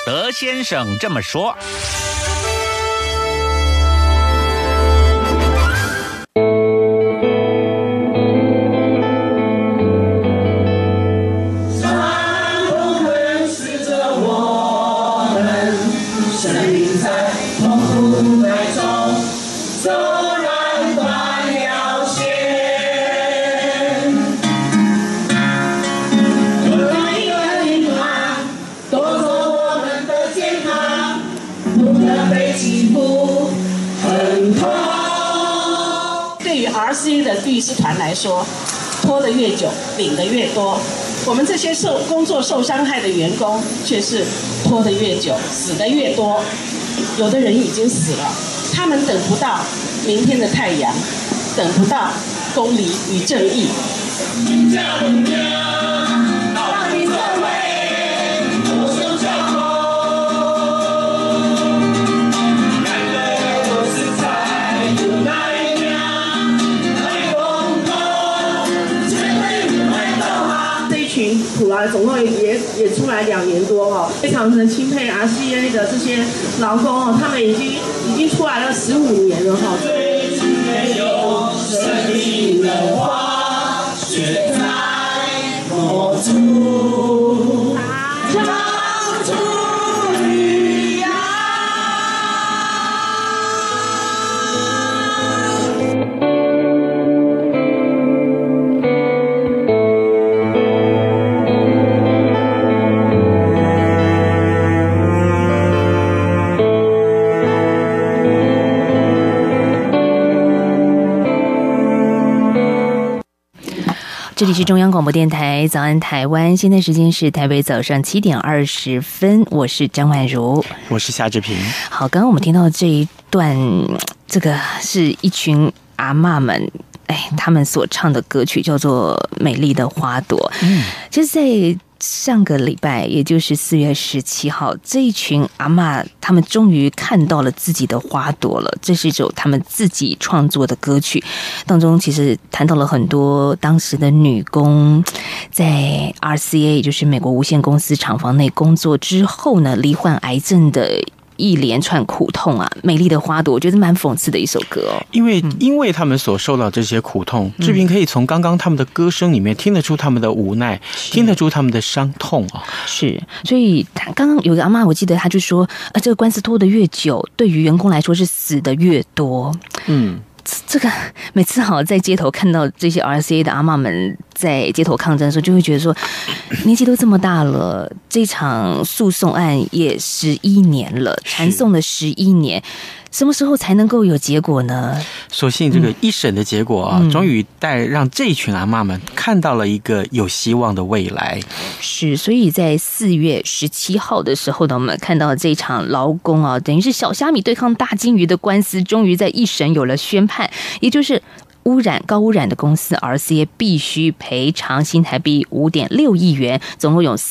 德先生这么说。 RCA 的律师团来说，拖得越久，领得越多。我们这些工作受伤害的员工，却是拖得越久，死得越多。有的人已经死了，他们等不到明天的太阳，等不到公理与正义。 普劳总共也出来2年多哦，非常的钦佩 RCA 的这些劳工哦，他们已经出来了15年了哈。最没有生命的花，却在某处长出绿芽。 这里是中央广播电台早安台湾，现在时间是台北早上7点20分，我是张婉如， 我是夏志平。好， 刚刚我们听到这一段，这个是一群阿嬷们，他们所唱的歌曲叫做《美丽的花朵》。就是在上个礼拜，也就是4月17号，这一群阿嬷他们终于看到了自己的花朵了。这是一首他们自己创作的歌曲，当中其实谈到了很多当时的女工在 RCA， 也就是美国无线公司厂房内工作之后呢，罹患癌症的一连串苦痛啊。美丽的花朵，我觉得蛮讽刺的一首歌哦。 因为他们所受到这些苦痛，志平可以从刚刚他们的歌声里面听得出他们的无奈，听得出他们的伤痛啊。 是，所以刚刚有个阿嬷，我记得他就说，这个官司拖得越久，对于员工来说是死的越多。这个每次在街头看到这些 RCA 的阿嬷们在街头抗争的时候，就会觉得说，年纪都这么大了，这场诉讼案也11年了，缠讼了11年，什么时候才能够有结果呢？ 所幸这个一审的结果啊，终于让这一群阿嬷们看到了一个有希望的未来。 是，所以在4月17号的时候呢，我们看到这场劳工啊，等于是小虾米对抗大金鱼的官司，终于在一审有了宣判，也就是高污染的公司 RCA 必须赔偿新台币5.6亿元，总共有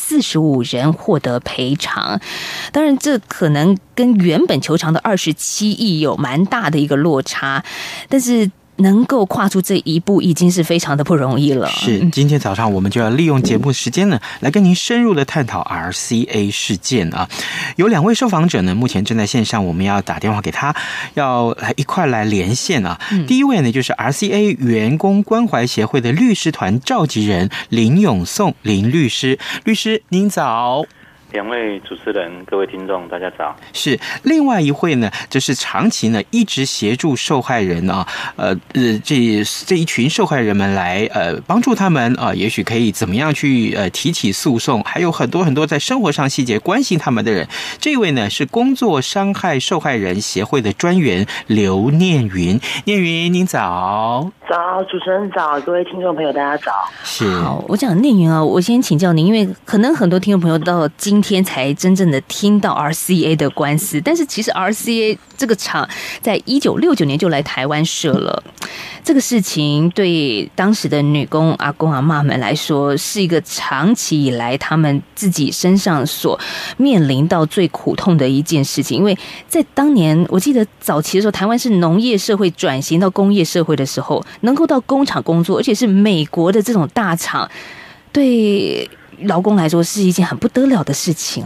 445人获得赔偿。当然，这可能跟原本求偿的27亿有蛮大的一个落差，但是能够跨出这一步已经是非常的不容易了。 是，今天早上我们就要利用节目时间呢，来跟您深入的探讨 RCA 事件啊。有2位受访者呢，目前正在线上，我们要打电话给他，要一块来连线啊。第一位呢，就是 RCA 员工关怀协会的律师团召集人林永颂林律师。律师您早。 2位主持人，各位听众，大家早。 是，另外一位呢，就是长期呢一直协助受害人啊，这一群受害人们来帮助他们啊，也许可以怎么样去提起诉讼，还有很多很多在生活上细节关心他们的人。这位呢是工作伤害受害人协会的专员刘念云。念云，您早。 早，主持人早，各位听众朋友大家早。 是， 好，我讲念云啊，我先请教您，因为可能很多听众朋友到今天才真正的听到 RCA 的官司，但是其实 RCA 这个厂在1969年就来台湾设了。这个事情对当时的女工阿公阿嬷们来说，是一个长期以来他们自己身上所面临到最苦痛的一件事情。因为在当年，我记得早期的时候，台湾是农业社会转型到工业社会的时候，能够到工厂工作，而且是美国的这种大厂，对劳工来说是一件很不得了的事情啊。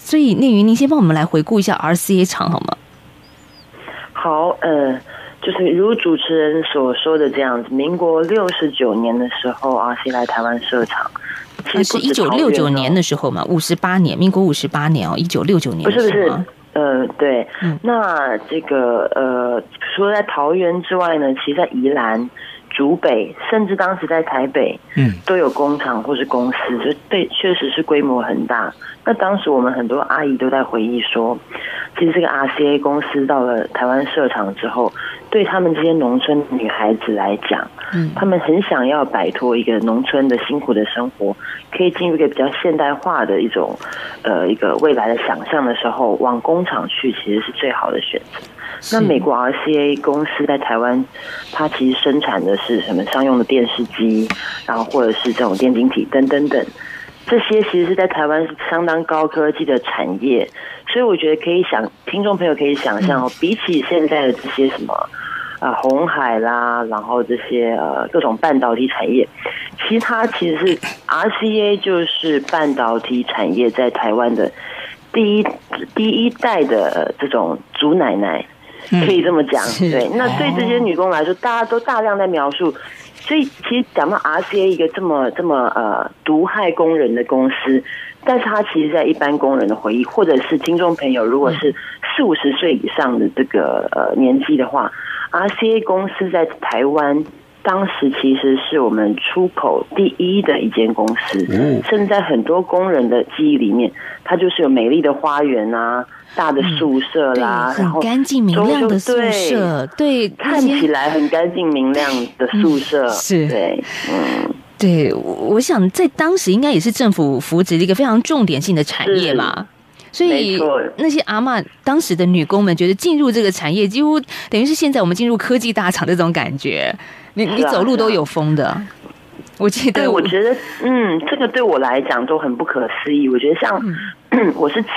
所以念云，您先帮我们来回顾一下 RCA 厂好吗？ 好，就是如主持人所说的这样子，民国69年的时候，RCA 来台湾设厂，其实是1969年的时候嘛，58年，民国58年哦，1969年不是，对，那这个除了在桃园之外呢，其实在宜兰、竹北，甚至当时在台北，都有工厂或是公司，就对，确实是规模很大。那当时我们很多阿姨都在回忆说，其实这个 RCA 公司到了台湾设厂之后，对他们这些农村女孩子来讲，他们很想要摆脱一个农村的辛苦的生活，可以进入一个比较现代化的一种一个未来的想象的时候，往工厂去其实是最好的选择。那美国 RCA 公司在台湾，它其实生产的是什么商用的电视机，然后或者是这种电晶体等等等，这些其实是在台湾是相当高科技的产业，所以我觉得听众朋友可以想象比起现在的这些什么鸿海啦，然后这些各种半导体产业，其实它其实是 RCA 就是半导体产业在台湾的第一代的这种祖奶奶。可以这么讲，对。那对这些女工来说，大家都大量在描述，所以其实讲到 RCA 一个这么毒害工人的公司，但是它其实在一般工人的回忆，或者是听众朋友如果是40-50岁以上的这个年纪的话，RCA 公司在台湾当时其实是我们出口第一的一间公司，甚至在很多工人的记忆里面，它就是有美丽的花园啊。大的宿舍啦，然后很干净明亮的宿舍，对， 看起来很干净明亮的宿舍， 是， 对， 对，我想在当时应该也是政府扶植的一个非常重点性的产业嘛，所以那些阿嬷当时的女工们觉得进入这个产业，几乎等于是现在我们进入科技大厂的这种感觉，你走路都有风的。我记得， 对，我觉得，这个对我来讲都很不可思议。我觉得像，我是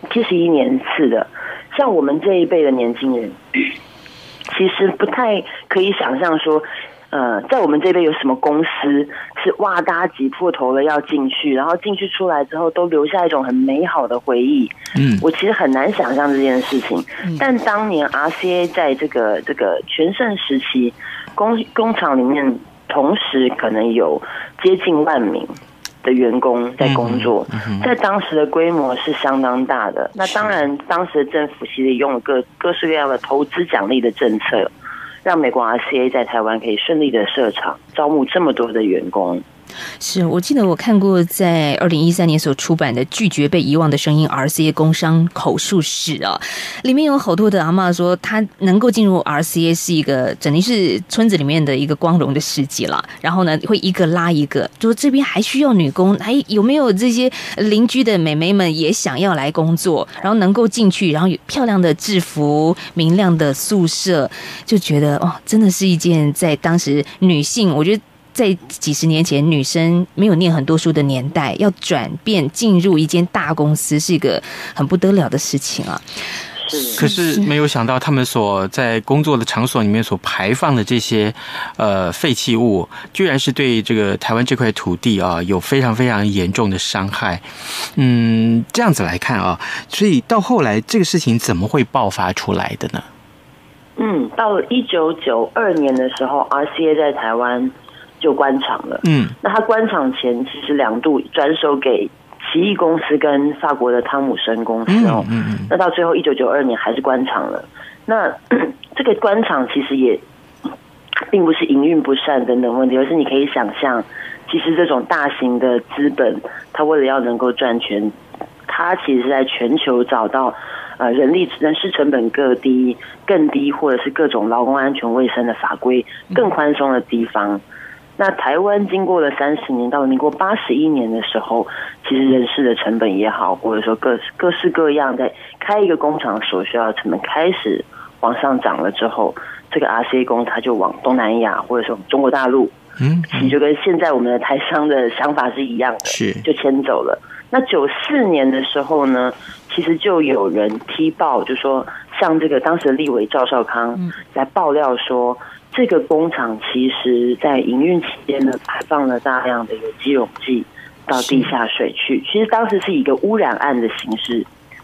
71年次的，像我们这一辈的年轻人，其实不太可以想象说，在我们这边有什么公司是哇，大家挤破头了要进去，然后进去出来之后都留下一种很美好的回忆。我其实很难想象这件事情。但当年 RCA 在这个全盛时期，工厂里面。同时可能有接近1万名的员工在工作，在当时的规模是相当大的。那当然，当时的政府其实用了各式各样的投资奖励的政策，让美国 RCA 在台湾可以顺利的设厂，招募这么多的员工。 是我记得我看过在2013年所出版的《拒绝被遗忘的声音》RCA 工商口述史啊，里面有好多的阿嬷说，她能够进入 RCA 是一个整定是村子里面的一个光荣的事迹了。然后呢，会一个拉一个，就说这边还需要女工，还有没有这些邻居的美眉们也想要来工作，然后能够进去，然后有漂亮的制服、明亮的宿舍，就觉得真的是一件在当时女性，我觉得。在几十年前，女生没有念很多书的年代，要转变进入一间大公司是一个很不得了的事情啊。 可是没有想到，他们所在工作的场所里面所排放的这些废弃物，居然是对这个台湾这块土地啊有非常非常严重的伤害。这样子来看啊，所以到后来这个事情怎么会爆发出来的呢？ 到了1992年的时候 ，RCA 在台湾就关厂了。那他关厂前其实2度转手给奇异公司跟法国的汤姆森公司哦。那到最后1992年还是关厂了。那这个关厂其实也并不是营运不善等等问题，而是你可以想象，其实这种大型的资本，它为了要能够赚钱，它其实是在全球找到人事成本更低，或者是各种劳工安全卫生的法规更宽松的地方。那台湾经过了30年，到了民国81年的时候，其实人事的成本也好，或者说各式各样在开一个工厂所需要的成本开始往上涨了之后，这个 RCA 公司它就往东南亚或者说中国大陆，其实就跟现在我们的台商的想法是一样的，就迁走了。那94年的时候呢，其实就有人踢爆，就说像这个当时的立委赵少康来爆料说，这个工厂其实在营运期间呢排放了大量的有机溶剂到地下水去，其实当时是以一个污染案的形式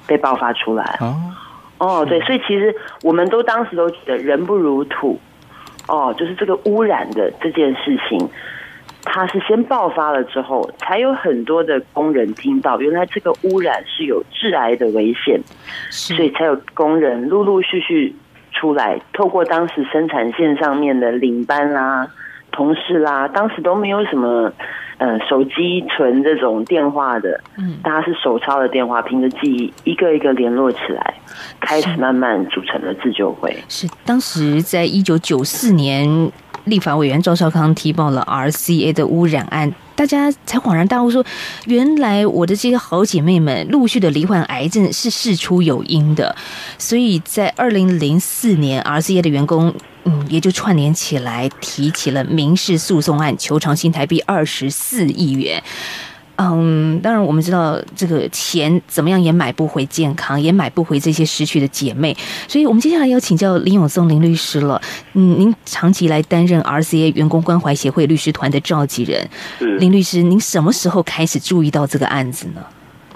被爆发出来。对，所以其实我们当时都觉得人不如土，就是这个污染的这件事情，它是先爆发了之后，才有很多的工人听到原来这个污染是有致癌的危险，所以才有工人陆陆续续出来，透过当时生产线上面的领班啦、同事啦，当时都没有什么手机存这种电话的，大家是手抄的电话，凭着记忆一个一个联络起来，开始慢慢组成了自救会。 是当时在1994年，立法委员赵少康提报了 RCA 的污染案，大家才恍然大悟说，原来我的这些好姐妹们陆续的罹患癌症是事出有因的。所以在2004年 RCA 的员工也就串联起来提起了民事诉讼案，求偿新台币24亿元。当然我们知道这个钱怎么样也买不回健康，也买不回这些失去的姐妹，所以我们接下来要请教林永松林律师了。您长期来担任 RCA 员工关怀协会律师团的召集人，林律师，您什么时候开始注意到这个案子呢？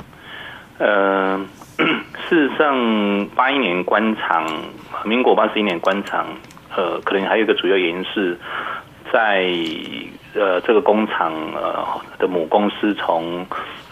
事实上81年关厂，民国81年关厂，可能还有一个主要原因是在这个工厂的母公司从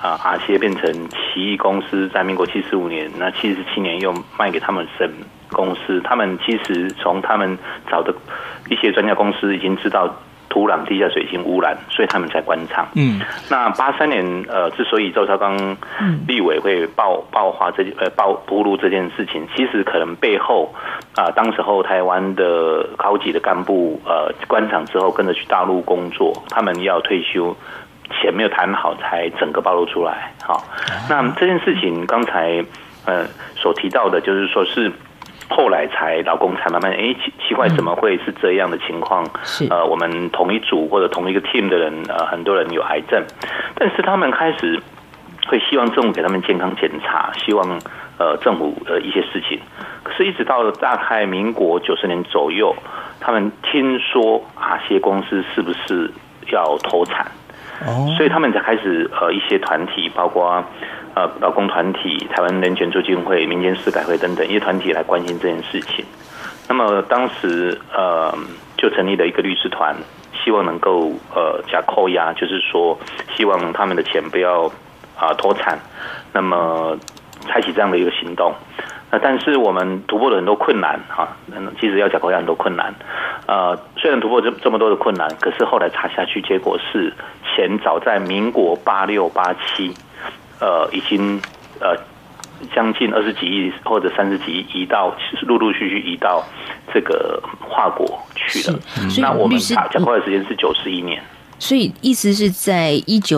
RCA 变成奇异公司，在民国75年，那77年又卖给他们省公司。他们其实从他们找的一些专家公司已经知道土壤、地下水已经污染，所以他们才关厂。那83年之所以赵少康立委会爆露这件事情，其实可能背后当时候台湾的高级的干部关厂之后跟着去大陆工作，他们要退休，钱没有谈好，才整个暴露出来。那这件事情刚才所提到的，就是说是后来老公才慢慢奇怪怎么会是这样的情况？我们同一组或者同一个 team 的人，很多人有癌症，但是他们开始会希望政府给他们健康检查，希望政府一些事情。可是，一直到大概民国90年左右，他们听说RCA公司是不是要投产，所以他们才开始一些团体，包括劳工团体、台湾人权促进会、民间司改会等等一些团体来关心这件事情。那么当时就成立了一个律师团，希望能够加扣押，就是说希望他们的钱不要脱产，那么采取这样的一个行动。但是我们突破了很多困难其实要加扣押很多困难。虽然突破这么多的困难，可是后来查下去，结果是钱早在民国86、87。已经将近20几亿或者30几亿陆陆续续移到这个华国去了。那我们加扣押的时间是91年。 所以意思是在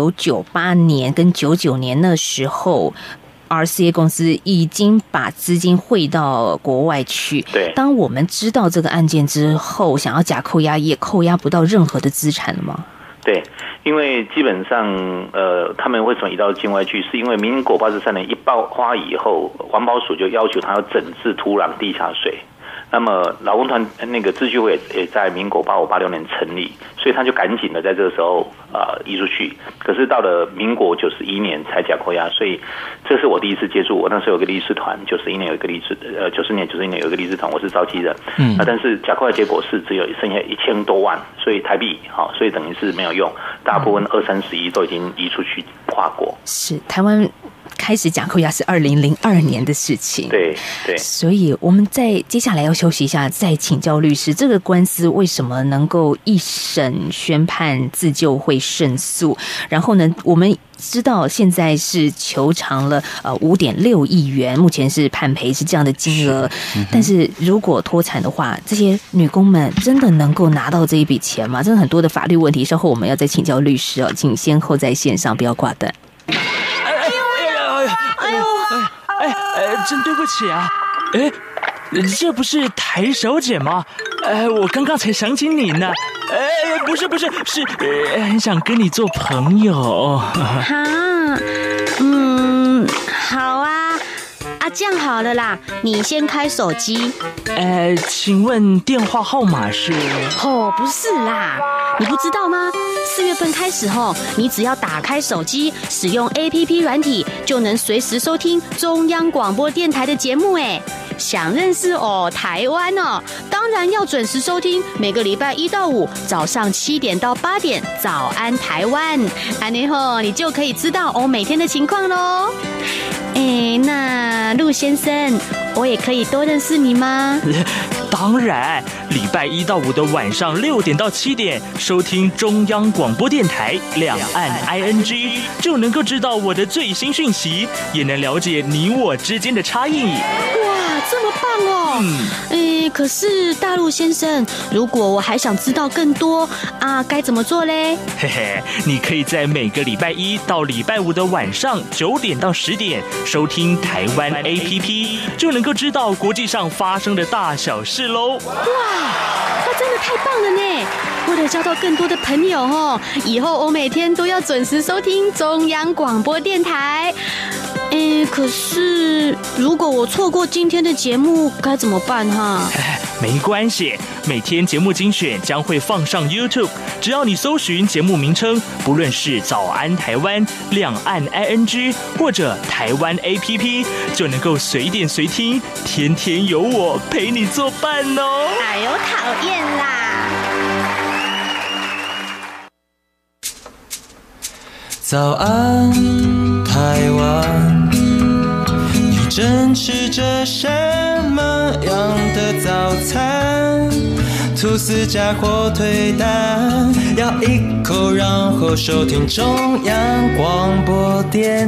1998年跟99年那时候，RCA 公司已经把资金汇到国外去。 对， 当我们知道这个案件之后，想要假扣押也扣押不到任何的资产了吗？ 对，因为基本上他们为什么移到境外去，是因为民国83年一爆发以后，环保署就要求他要整治土壤、地下水。那么劳工团那个自救会也在民国85、86年成立，所以他就赶紧的在这个时候移出去。可是到了民国91年才假扣押，所以这是我第一次接触。我那时候有个律师团，91年有一个律师，90年、91年有一个律师团，我是召集人。但是假扣押结果是只有剩下1000多万，所以台币所以等于是没有用，大部分20-30亿都已经移出去跨国。 是台湾开始假扣押是2002年的事情。 对， 所以我们接下来要休息一下，再请教律师，这个官司为什么能够一审宣判自救会胜诉？然后呢，我们知道现在是求偿了5.6亿元，目前是判赔是这样的金额。但是如果脱产的话，这些女工们真的能够拿到这一笔钱吗？真的很多的法律问题，稍后我们要再请教律师请先后在线上，不要挂断。 真对不起啊！这不是台小姐吗？我刚刚才想起你呢。不是，是很想跟你做朋友。 好啊， 这样好了啦，你先开手机。 请问电话号码是？ 不是啦，你不知道吗？4月份开始你只要打开手机，使用 APP 软体，就能随时收听中央广播电台的节目。想认识台湾当然要准时收听，每个礼拜1到5早上7点到8点，早安台湾，安内你就可以知道每天的情况咯。那陆先生，我也可以多认识你吗？ 当然，礼拜1到5的晚上6点到7点，收听中央广播电台两岸 ING， 就能够知道我的最新讯息，也能了解你我之间的差异。 哇，这么棒哦！可是大陆先生，如果我还想知道更多该怎么做嘞？ 嘿嘿，你可以在每个礼拜1到礼拜5的晚上9点到10点收听台湾 APP， 就能够知道国际上发生的大小事喽。 哇，那真的太棒了呢！为了交到更多的朋友以后我每天都要准时收听中央广播电台。可是如果我错过今天的节目该怎么办没关系，每天节目精选将会放上 YouTube， 只要你搜寻节目名称，不论是早安台湾、两岸 ING 或者台湾 APP， 就能够随点随听，天天有我陪你作伴哦。 哎呦，讨厌啦！ 早安台湾，你正吃着什么样的早餐？吐司加火腿蛋，咬一口然后收听中央广播电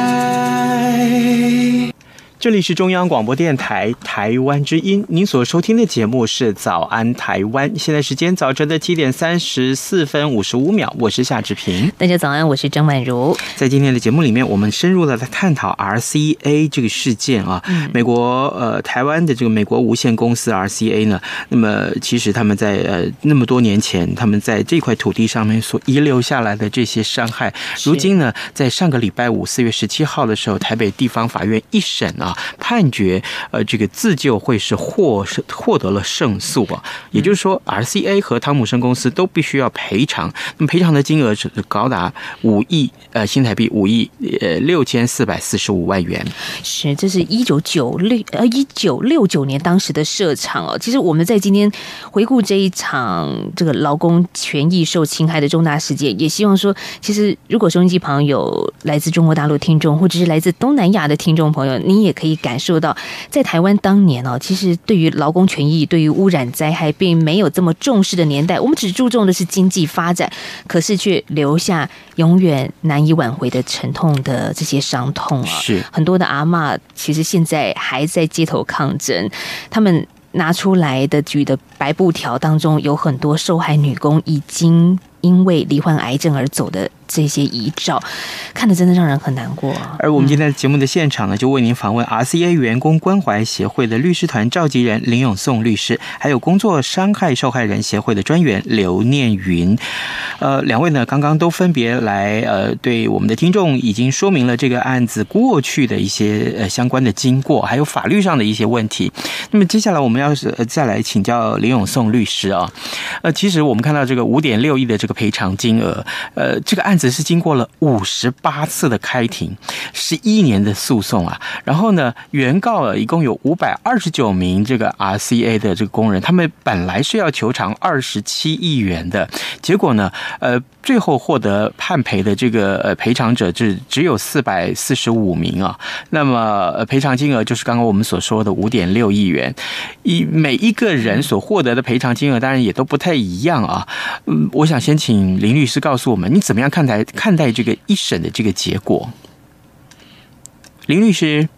台。 这里是中央广播电台台湾之音，您所收听的节目是早安台湾，现在时间早晨的7点34分55秒，我是夏志平。 大家早安，我是张婉如。 在今天的节目里面，我们深入的来探讨 RCA 这个事件啊。美国台湾的这个美国无线公司 RCA 呢，那么其实他们在那么多年前，他们在这块土地上面所遗留下来的这些伤害，如今呢，在上个礼拜5 4月17号的时候，台北地方法院一审判决这个自救会是获得了胜诉啊，也就是说 RCA 和汤姆森公司都必须要赔偿，那么赔偿的金额是高达5亿新台币5亿6445万元。 是，这是1969年当时的设厂其实我们在今天回顾这一场这个劳工权益受侵害的重大事件，也希望说，其实如果收音机旁有来自中国大陆听众，或者是来自东南亚的听众朋友，你也可以感受到，在台湾当年其实对于劳工权益、对于污染灾害并没有这么重视的年代，我们只注重的是经济发展，可是却留下永远难以挽回的沉痛的这些伤痛是很多的阿嬷其实现在还在街头抗争，他们拿出来的举的白布条当中有很多受害女工已经因为罹患癌症而走的这些遗照，看得真的让人很难过。 而我们今天的节目的现场呢，就为您访问 RCA 员工关怀协会的律师团召集人林永颂律师，还有工作伤害受害人协会的专员刘念云。两位呢，刚刚都分别来对我们的听众已经说明了这个案子过去的一些相关的经过，还有法律上的一些问题。那么接下来我们要再来请教林永颂律师啊。其实我们看到这个5.6亿的这个赔偿金额，这个案子是经过了58次的开庭，11年的诉讼啊。然后呢，原告一共有529名这个 RCA 的这个工人，他们本来是要求偿27亿元的，结果呢，最后获得判赔的这个赔偿者只有445名啊。那么赔偿金额就是刚刚我们所说的5.6亿元。每一个人所获得的赔偿金额当然也都不太一样啊。我想先请林律师告诉我们，你怎么样看待这个一审的这个结果？林律师。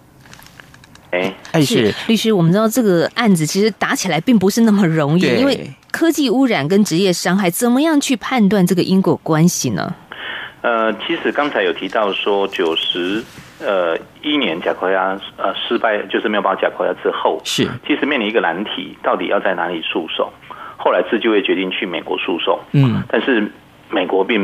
是律师，我们知道这个案子其实打起来并不是那么容易，因为科技污染跟职业伤害，怎么样去判断这个因果关系呢？ 其实刚才有提到说91年甲壳鸭失败，就是没有把甲壳鸭之后， 是其实面临一个难题，到底要在哪里诉讼？后来自救会决定去美国诉讼，但是美国并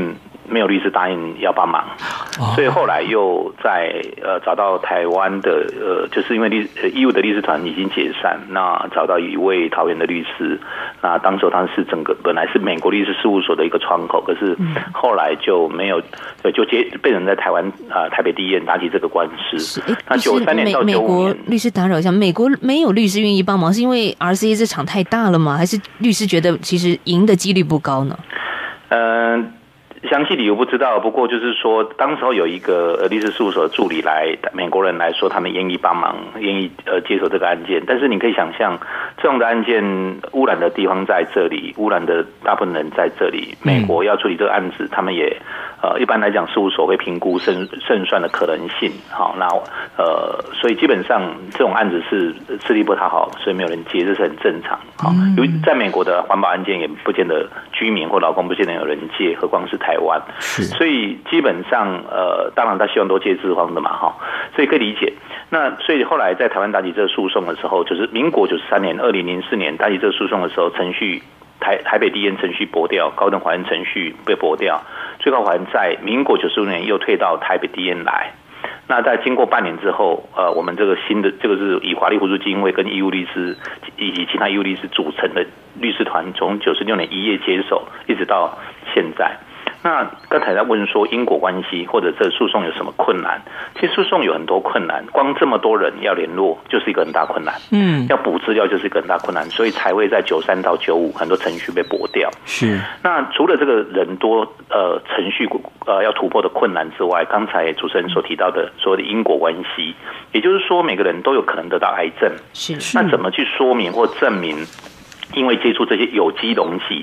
没有律师答应要帮忙，所以后来又在找到台湾的就是因为义务的律师团已经解散，那找到一位桃园的律师，那当时是整个本来是美国律师事务所的一个窗口，可是后来就没有，就被人在台湾台北地院打起这个官司。那93年到95年， 美国律师打扰一下，美国没有律师愿意帮忙，是因为 RCA 这场太大了吗？还是律师觉得其实赢的几率不高呢？ 详细理由不知道，不过就是说，当时候有一个律师事务所的助理来，美国人来说，他们愿意帮忙，愿意接手这个案件。但是你可以想象，这样的案件污染的地方在这里，污染的大部分人在这里，美国要处理这个案子，他们也一般来讲，事务所会评估胜算的可能性。好，那所以基本上这种案子是吃力不讨好，所以没有人接，这是很正常。好，因为在美国的环保案件也不见得居民或劳工不见得有人接，何况是台湾。所以基本上当然他希望都接资方的嘛，哈，所以可以理解。那所以后来在台湾打起这个诉讼的时候，就是民国93年、2004年打起这个诉讼的时候，程序台北地院程序驳掉，高等法院程序被驳掉，最高法院在民国95年又退到台北地院来。那在经过半年之后，我们这个新的这个是以法律扶助基金会跟义务律师以及其他义务律师组成的律师团，从96年1月接手，一直到现在。那刚才在问说因果关系或者这诉讼有什么困难？其实诉讼有很多困难，光这么多人要联络就是一个很大困难。要补资料就是一个很大困难，所以才会在93到95很多程序被驳掉。 是。 那除了这个人多程序要突破的困难之外，刚才主持人所提到的所谓的因果关系，也就是说每个人都有可能得到癌症。 是。 那怎么去说明或证明因为接触这些有机溶剂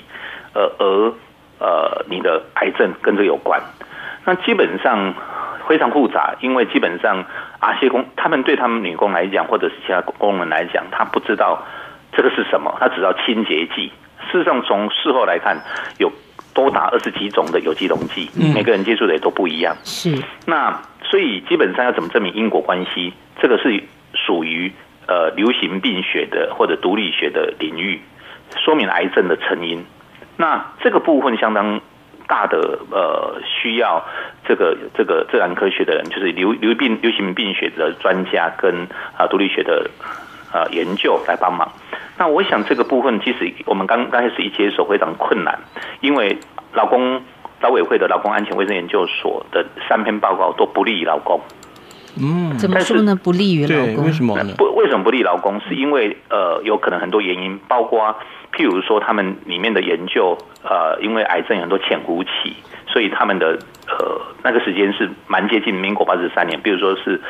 你的癌症跟这有关？那基本上非常复杂，因为基本上RCA工他们对他们女工来讲，或者是其他工人来讲，他不知道这个是什么，他只知道清洁剂。事实上，从事后来看，有多达20几种的有机溶剂，每个人接触的也都不一样。 是。 那所以基本上要怎么证明因果关系，这个是属于流行病学的或者毒理学的领域，说明癌症的成因。那这个部分相当大的需要这个自然科学的人，就是流行病学的专家跟毒理学的研究来帮忙。那我想这个部分其实我们刚开始一接手非常困难，因为劳委会的劳工安全卫生研究所的3篇报告都不利于劳工。 怎么说呢？不利于劳工？ 为什么呢？ 为什么不利劳工？是因为有可能很多原因，包括譬如说他们里面的研究因为癌症有很多潜伏期，所以他们的那个时间是蛮接近民国83年，比如说是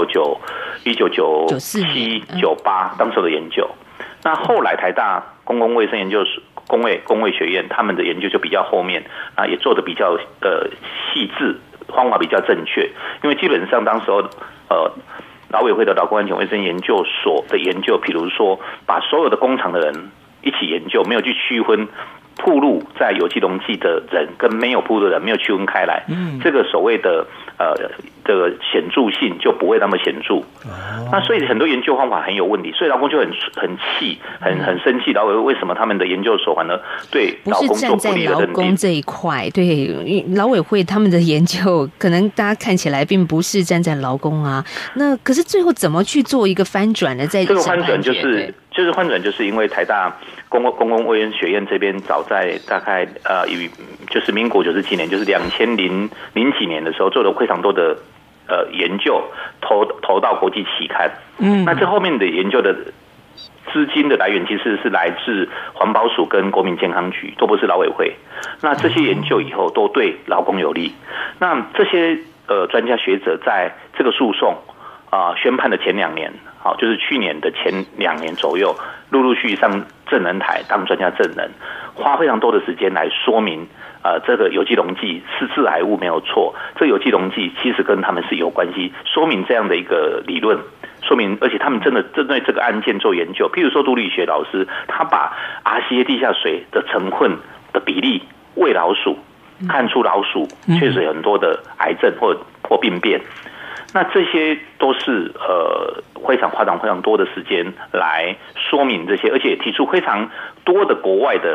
1997、98当时的研究。那后来台大公共卫生研究所公卫学院他们的研究就比较后面也做的比较细致，方法比较正确，因为基本上当时候劳委会的劳工安全卫生研究所的研究，比如说把所有的工厂的人一起研究，没有去区分暴露在有机溶剂的人跟没有暴露的人，没有区分开来，这个所谓的这个显著性就不会那么显著。那所以很多研究方法很有问题，所以劳工就很气，很生气。劳委会为什么他们的研究所反而对劳工做不利的认定？不是站在劳工这一块，对劳委会他们的研究，可能大家看起来并不是站在劳工啊。那可是最后怎么去做一个翻转呢？在这个翻转就是翻转，就是因为台大公共卫生学院这边早在大概就是民国97年，就是2000几年的时候做了非常多的研究，投到国际期刊。那这后面的研究的资金的来源其实是来自环保署跟国民健康局，都不是劳委会。那这些研究以后都对劳工有利。那这些专家学者在这个诉讼宣判的前2年，好，就是去年的前2年左右，陆续上证人台当专家证人，花非常多的时间来说明这个有机溶剂是致癌物没有错，这有机溶剂其实跟他们是有关系，说明这样的一个理论，说明而且他们真的针对这个案件做研究，譬如说毒理学老师他把 RCA 地下水的成分的比例喂老鼠，看出老鼠确实有很多的癌症或病变。那这些都是花非常多的时间来说明这些，而且提出非常多的国外的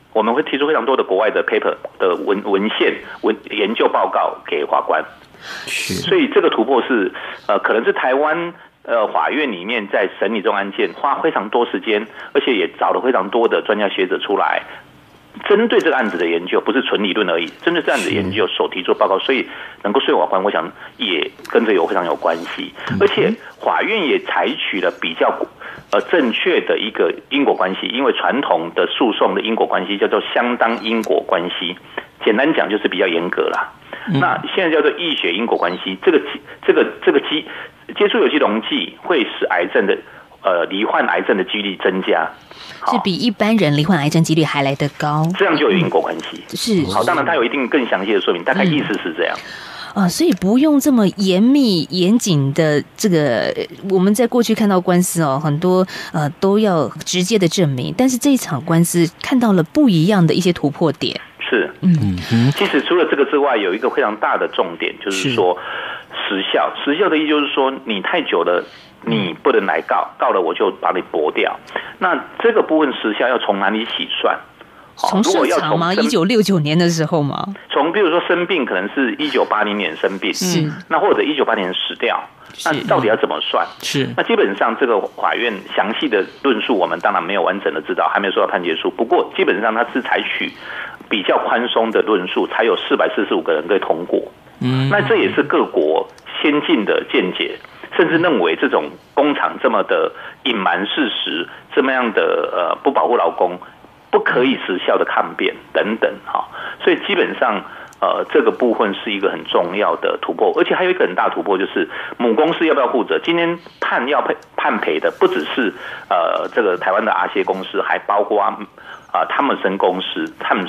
我们会提出非常多的国外的 paper 的文献研究报告给法官。所以这个突破是可能是台湾法院里面在审理这种案件花非常多时间，而且也找了非常多的专家学者出来，针对这个案子的研究，不是纯理论而已，针对这案子的研究所提出报告，所以能够说服法官，我想也跟这非常有关系。而且法院也采取了比较正确的一个因果关系，因为传统的诉讼的因果关系叫做相当因果关系，简单讲就是比较严格啦。那现在叫做异血因果关系，这个接触有机溶剂会使癌症的罹患癌症的几率增加， 是比一般人罹患癌症几率还来得高， 这样就有因果关系。 是好，当然它有一定更详细的说明，大概意思是这样。 所以不用这么严密严谨的这个，我们在过去看到官司很多都要直接的证明，但是这一场官司看到了不一样的一些突破点。 是，其实除了这个之外，有一个非常大的重点，就是说时效。时效的意思就是说，你太久了，你不能来告了我就把你驳掉。那这个部分时效要从哪里起算？ 从设厂吗？1969年的时候吗？ 从比如说生病，可能是1980年生病，那或者1980年死掉，那到底要怎么算？ 是， 那基本上这个法院详细的论述，我们当然没有完整的知道，还没有收到判决书。不过基本上它是采取比较宽松的论述，才有445个人可以通过。那这也是各国先进的见解，甚至认为这种工厂这么的隐瞒事实，这么样的不保护劳工，不可以时效的抗辩等等，所以基本上这个部分是一个很重要的突破，而且还有一个很大突破，就是母公司要不要负责？今天判赔的不只是这个台湾的RCA公司，还包括汤姆森公司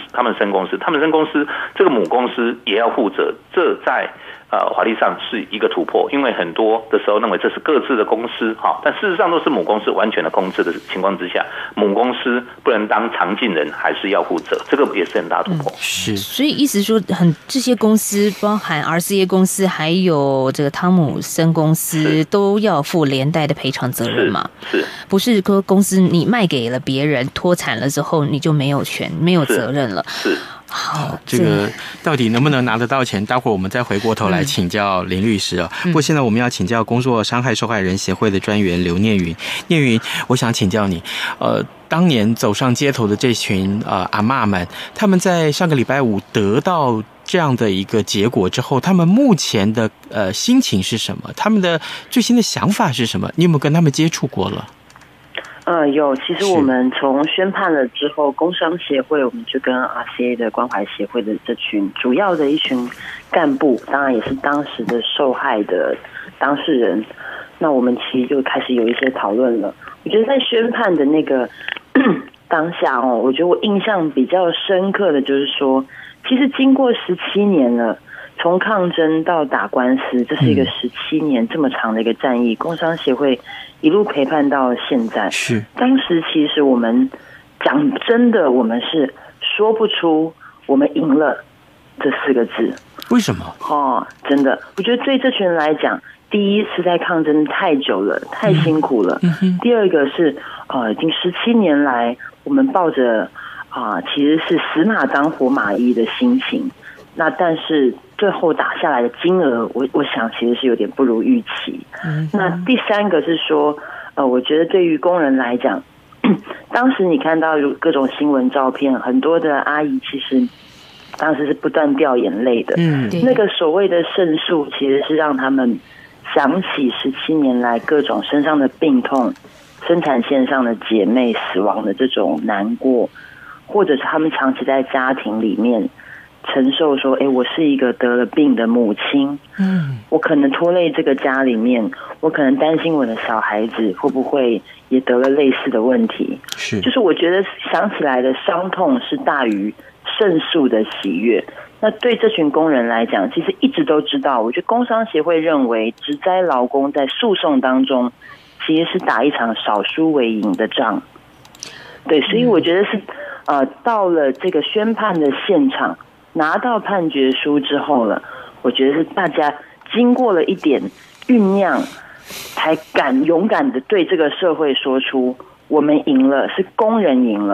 这个母公司也要负责，这在法律上是一个突破，因为很多的时候认为这是各自的公司，但事实上都是母公司完全的控制的情况之下，母公司不能当常进人，还是要负责，这个也是很大突破。 是， 所以意思说，这些公司，包含 RCA 公司，还有这个汤姆森公司，都要负连带的赔偿责任嘛？ 是， 不是说公司你卖给了别人，脱产了之后你就没有责任了？ 是。 好，这个到底能不能拿得到钱？待会儿我们再回过头来请教林律师啊。不过现在我们要请教工作伤害受害人协会的专员刘念云。念云，我想请教你，当年走上街头的这群阿嬷们，他们在上个礼拜五得到这样的一个结果之后，他们目前的心情是什么？他们的最新的想法是什么？你有没有跟他们接触过了？ 有。其实我们从宣判了之后，工商协会我们就跟 RCA 的关怀协会的这群主要的一群干部，当然也是当时的受害的当事人，那我们其实就开始有一些讨论了。我觉得在宣判的那个当下我觉得我印象比较深刻的就是说，其实经过17年了，从抗争到打官司，这是一个17年这么长的一个战役，工商协会一路陪伴到现在。 是， 当时其实我们讲真的，我们是说不出我们赢了这4个字。 为什么？ 真的，我觉得对这群人来讲，第一是在抗争太久了，太辛苦了。第二个是已经17年来，我们抱着其实是死马当活马医的心情。那但是最后打下来的金额，我想其实是有点不如预期。那第3个是说，我觉得对于工人来讲，当时你看到各种新闻照片，很多的阿姨其实当时是不断掉眼泪的。那个所谓的胜诉，其实是让他们想起17年来各种身上的病痛，生产线上的姐妹死亡的这种难过，或者是他们长期在家庭里面承受说，我是一个得了病的母亲，我可能拖累这个家里面，我可能担心我的小孩子会不会也得了类似的问题。就是我觉得想起来的伤痛是大于胜诉的喜悦。那对这群工人来讲，其实一直都知道，我觉得工商协会认为职灾劳工在诉讼当中其实是打一场少输为赢的仗。对，所以我觉得是到了这个宣判的现场，拿到判决书之后了，我觉得是大家经过了一点酝酿，才敢勇敢的对这个社会说出我们赢了，是工人赢了。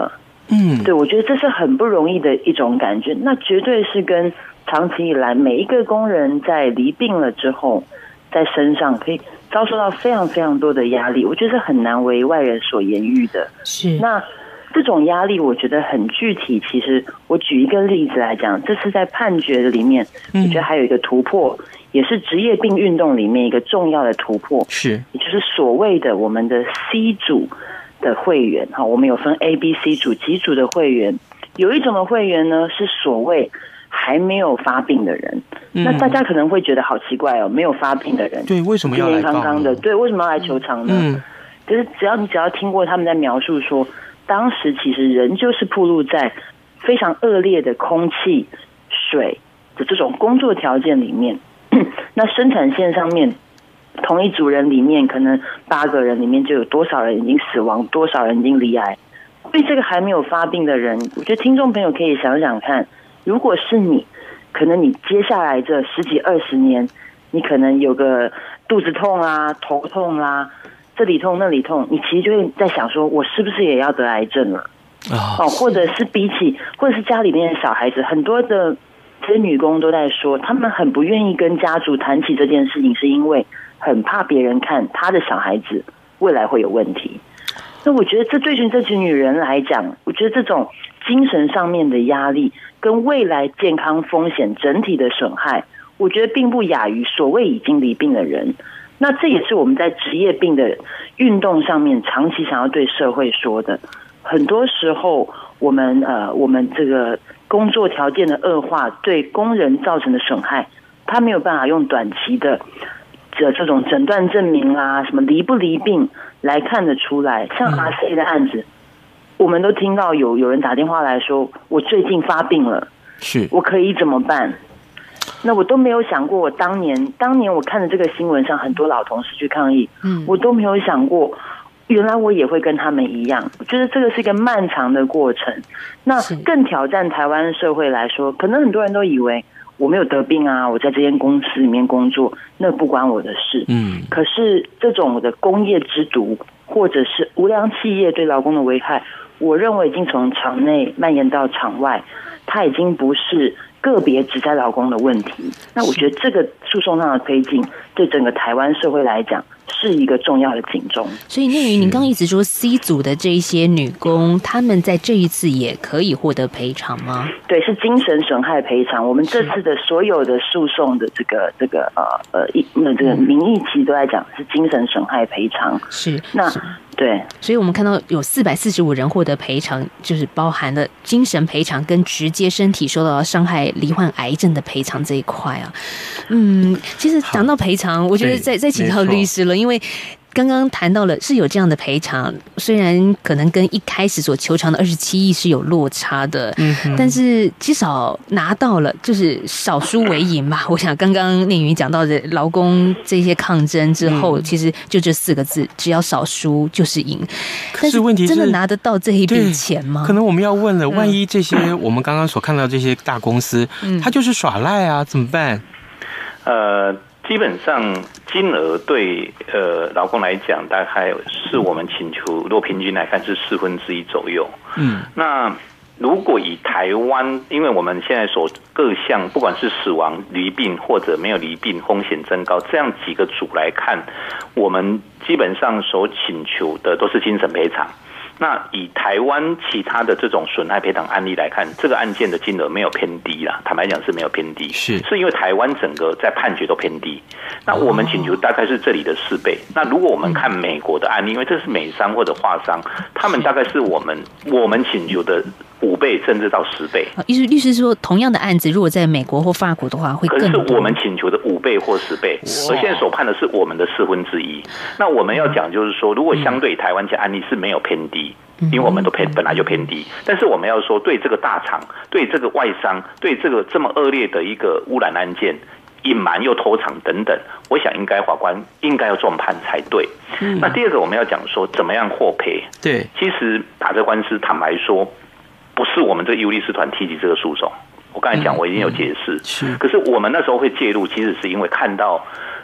对，我觉得这是很不容易的一种感觉，那绝对是跟长期以来每一个工人在离病了之后，在身上可以遭受到非常非常多的压力，我觉得是很难为外人所言喻的。 是， 那这种压力我觉得很具体，其实我举一个例子来讲，这是在判决里面，我觉得还有一个突破，也是职业病运动里面一个重要的突破， 是， 也就是所谓的我们的 C 组的会员，我们有分 A、B、C 组几组的会员，有一种的会员呢是所谓还没有发病的人，那大家可能会觉得好奇怪哦，没有发病的人， 对，为什么要来健健康康的，对，为什么要来求偿呢？就是只要听过他们在描述说，当时其实人就是暴露在非常恶劣的空气、水的这种工作条件里面，那生产线上面同一组人里面，可能8个人里面就有多少人已经死亡，多少人已经罹癌。对这个还没有发病的人，我觉得听众朋友可以想想看，如果是你，可能你接下来这10几20年，你可能有个肚子痛啊、头痛啊，这里痛那里痛，你其实就会在想说，我是不是也要得癌症了？或者是或者是家里面的小孩子，很多的这些女工都在说，他们很不愿意跟家族谈起这件事情，是因为很怕别人看他的小孩子未来会有问题。那我觉得这对这群女人来讲，我觉得这种精神上面的压力跟未来健康风险整体的损害，我觉得并不亚于所谓已经罹病的人。那这也是我们在职业病的运动上面长期想要对社会说的。很多时候我们这个工作条件的恶化对工人造成的损害，他没有办法用短期的这种诊断证明啊，什么离不离病来看得出来。像 RCA 的案子，我们都听到有人打电话来说，我最近发病了， 是我可以怎么办？那我都没有想过，我当年我看的这个新闻上很多老同事去抗议，我都没有想过，原来我也会跟他们一样。我觉得这个是一个漫长的过程。那更挑战台湾社会来说，可能很多人都以为我没有得病啊，我在这间公司里面工作，那不关我的事。可是这种的工业之毒，或者是无良企业对劳工的危害，我认为已经从场内蔓延到场外，它已经不是个别只在劳工的问题。那我觉得这个诉讼上的推进，对整个台湾社会来讲，是一个重要的警钟。 所以内云，您刚一直说 C 组的这一些女工，她们在这一次也可以获得赔偿吗？ 对，是精神损害赔偿。我们这次的所有的诉讼的这个名义其实都在讲是精神损害赔偿。 是， 那对， 所以我们看到有445人获得赔偿，就是包含了精神赔偿跟直接身体受到伤害、罹患癌症的赔偿这一块啊。其实讲到赔偿，我觉得再请教律师了，因为刚刚谈到了是有这样的赔偿，虽然可能跟一开始所求偿的27亿是有落差的，但是至少拿到了，就是少输为赢吧。我想刚刚内云讲到的劳工这些抗争之后，其实就这4个字，只要少输就是赢。 可是问题是真的拿得到这一笔钱吗？ 可能我们要问了，万一这些我们刚刚所看到这些大公司，他就是耍赖啊，怎么办？ 基本上金额对劳工来讲，大概是我们请求，如果平均来看是1/4左右。那如果以台湾，因为我们现在所各项不管是死亡、罹病或者没有罹病风险增高这样几个组来看，我们基本上所请求的都是精神赔偿。那以台湾其他的这种损害赔偿案例来看，这个案件的金额没有偏低啦，坦白讲是没有偏低，是因为台湾整个在判决都偏低。那我们请求大概是这里的4倍。那如果我们看美国的案例，因为这是美商或者华商，他们大概是我们请求的5倍甚至到10倍。 律师说，同样的案子，如果在美国或法国的话，会更多。 可是我们请求的5倍或10倍，而现在所判的是我们的1/4。那我们要讲就是说，如果相对台湾这案例是没有偏低，因为我们都本来就偏低，但是我们要说对这个大厂、对这个外商、对这个这么恶劣的一个污染案件，隐瞒又偷藏等等，我想应该法官应该要重判才对。那第二个我们要讲说怎么样获赔。对，其实打这官司坦白说，不是我们这个义务律师团提起这个诉讼。我刚才讲我已经有解释，可是我们那时候会介入，其实是因为看到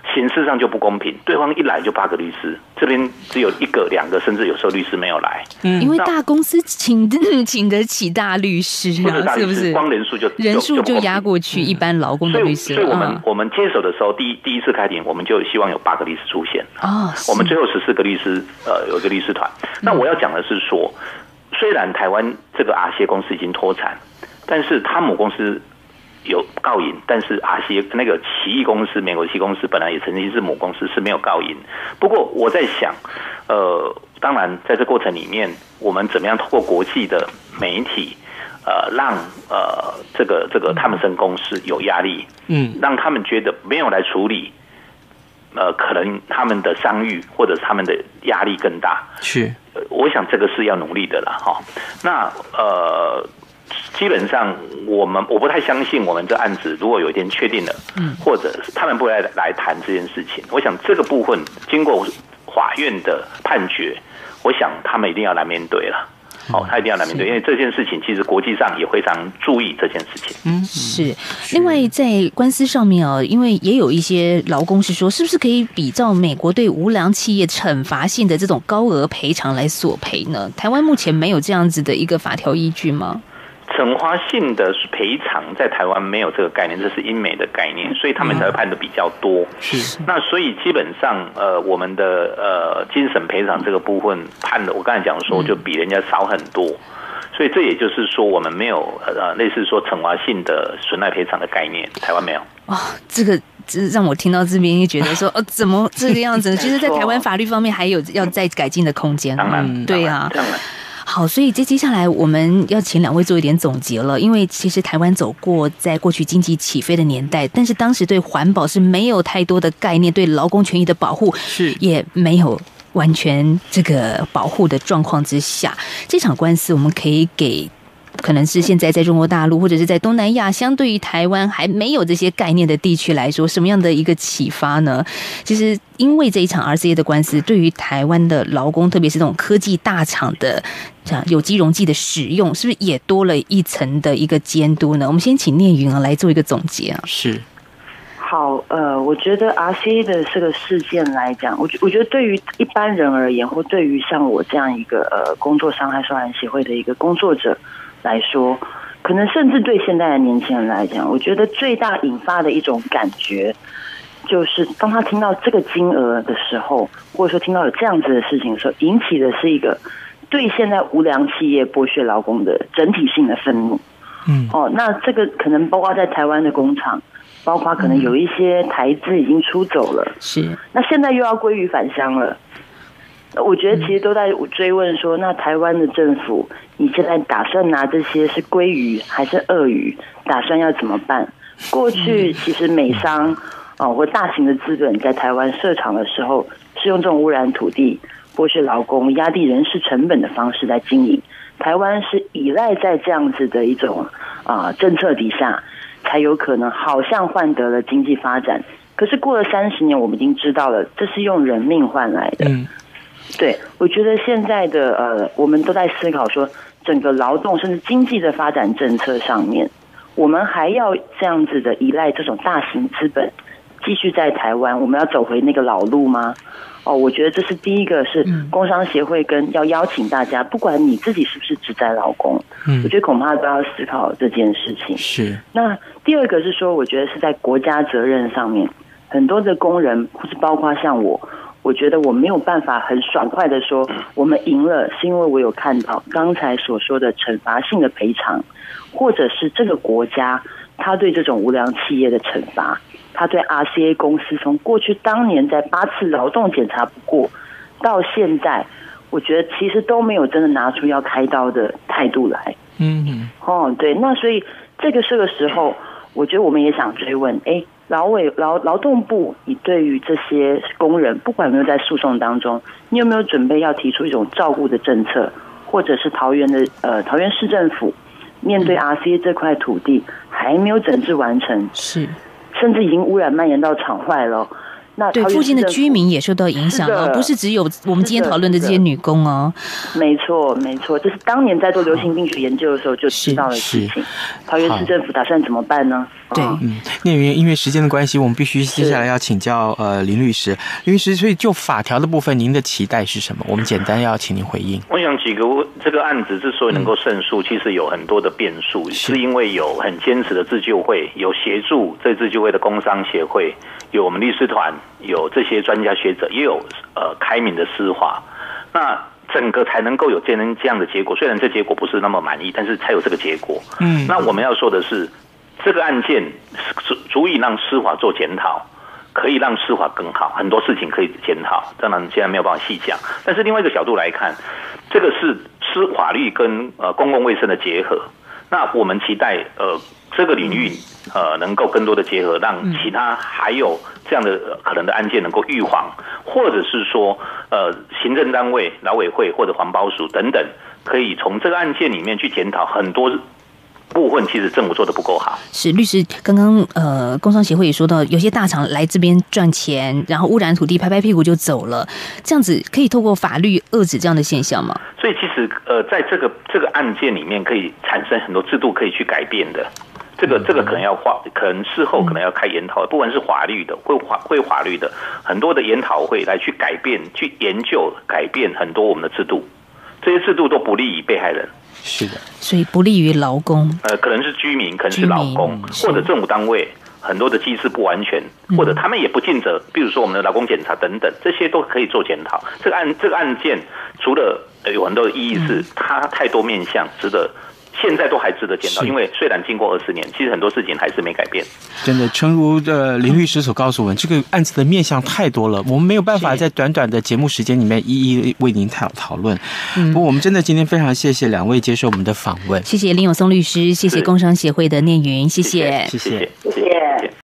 形式上就不公平，对方一来就8个律师，这边只有1个、2个，甚至有时候律师没有来。 因为大公司请得起大律师啊，是不是？ 光人数就压过去一般劳工的律师了。 所以我们接手的时候，第一次开庭，我们就希望有8个律师出现。我们最后14个律师，有一个律师团。那我要讲的是说，虽然台湾这个 RCA 公司已经脱产，但是他母公司有告赢，但是 RCA 那个奇异公司，美国奇异公司本来也曾经是母公司，是没有告赢。不过我在想，当然在这过程里面，我们怎么样透过国际的媒体，让这个汤姆森公司有压力，让他们觉得没有来处理，可能他们的商誉或者是他们的压力更大。 是， 我想这个是要努力的啦，哈。那基本上我不太相信我们这案子如果有一天确定了，或者他们不会来谈这件事情。我想这个部分经过法院的判决，我想他们一定要来面对了。他一定要来面对，因为这件事情其实国际上也非常注意这件事情。 是。另外在官司上面因为也有一些劳工是说，是不是可以比照美国对无良企业惩罚性的这种高额赔偿来索赔呢？台湾目前没有这样子的一个法条依据吗？ 惩罚性的赔偿在台湾没有这个概念，这是英美的概念，所以他们才会判的比较多。 是。 那所以基本上我们的精神赔偿这个部分判的，我刚才讲说就比人家少很多，所以这也就是说我们没有类似说惩罚性的损害赔偿的概念，台湾没有。 这让我听到这边也觉得说怎么这个样子？其实，在台湾法律方面还有要再改进的空间。 当然， 对啊。 当然。 好，所以接下来我们要请2位做一点总结了，因为其实台湾走过在过去经济起飞的年代，但是当时对环保是没有太多的概念，对劳工权益的保护是也没有完全这个保护的状况之下，这场官司我们可以给可能是现在在中国大陆或者是在东南亚相对于台湾还没有这些概念的地区来说，什么样的一个启发呢？其实因为这一场 RCA 的官司，对于台湾的劳工，特别是这种科技大厂的有机溶剂的使用，是不是也多了一层的一个监督呢？我们先请念云来做一个总结啊。 是。 好，我觉得 RCA 的这个事件来讲，我觉得对于一般人而言，或对于像我这样一个工作伤害受害人协会的一个工作者来说，可能甚至对现在的年轻人来讲，我觉得最大引发的一种感觉，就是当他听到这个金额的时候，或者说听到有这样子的事情的时候，引起的是一个对现在无良企业剥削劳工的整体性的愤怒。那这个可能包括在台湾的工厂，包括可能有一些台资已经出走了， 是。那现在又要归于返乡了。我觉得其实都在追问说，那台湾的政府，你现在打算拿这些是鲑鱼还是鳄鱼？打算要怎么办？过去其实美商或大型的资本在台湾设厂的时候，是用这种污染土地、剥削劳工、压低人事成本的方式来经营。台湾是依赖在这样子的一种政策底下，才有可能好像换得了经济发展。可是过了30年，我们已经知道了，这是用人命换来的。对，我觉得现在的我们都在思考说，整个劳动甚至经济的发展政策上面，我们还要这样子的依赖这种大型资本继续在台湾，我们要走回那个老路吗？我觉得这是第一个，是工商协会跟要邀请大家，不管你自己是不是职灾劳工，我觉得恐怕都要思考这件事情。 是。 那第二个是说，我觉得是在国家责任上面，很多的工人，或是包括像我觉得我没有办法很爽快的说我们赢了，是因为我有看到刚才所说的惩罚性的赔偿，或者是这个国家他对这种无良企业的惩罚，他对 RCA 公司从过去当年在8次劳动检查不过，到现在，我觉得其实都没有真的拿出要开刀的态度来。对，那所以这个时候，我觉得我们也想追问，劳动部，你对于这些工人，不管有没有在诉讼当中，你有没有准备要提出一种照顾的政策，或者是桃园市政府面对 RCA 这块土地还没有整治完成， 是， 甚至已经污染蔓延到厂外了。那对附近的居民也受到影响了，不是只有我们今天讨论的这些女工哦。 没错，这是当年在做流行病学研究的时候就知道的事情。桃园市政府打算怎么办呢？ 对， 聂云，因为时间的关系，我们必须接下来要请教林律师。林律师，所以就法条的部分，您的期待是什么？我们简单要请您回应。 我想几个，这个案子之所以能够胜诉，其实有很多的变数，是因为有很坚持的自救会，有协助这自救会的工商协会，有我们律师团，有这些专家学者，也有开明的司法，那整个才能够有这样的结果。虽然这结果不是那么满意，但是才有这个结果。那我们要说的是，这个案件足以让司法做检讨，可以让司法更好，很多事情可以检讨。当然现在没有办法细讲，但是另外一个角度来看，这个是法律跟公共卫生的结合。那我们期待这个领域能够更多的结合，让其他还有这样的可能的案件能够预防，或者是说行政单位、劳委会或者环保署等等，可以从这个案件里面去检讨很多部分，其实政府做的不够好。 是律师刚刚工商协会也说到，有些大厂来这边赚钱，然后污染土地，拍拍屁股就走了，这样子可以透过法律遏制这样的现象吗？ 所以其实在这个案件里面，可以产生很多制度可以去改变的。这个可能可能事后可能要开研讨，不管是法律的会法律的很多的研讨会来去改变、去研究、改变很多我们的制度，这些制度都不利于被害人。 是的， 所以不利于劳工， 可能是居民，可能是劳工，或者政府单位很多的机制不完全，或者他们也不尽责，比如说我们的劳工检查等等，这些都可以做检讨。这个案件除了有很多的意义是它太多面向，值得。现在都还值得检讨，因为虽然经过20年，其实很多事情还是没改变。真的， 诚如林律师所告诉我们，这个案子的面向太多了，我们没有办法在短短的节目时间里面一一为您讨论。不过我们真的今天非常谢谢两位接受我们的访问， 谢谢林永松律师，谢谢工商协会的聂云，谢谢。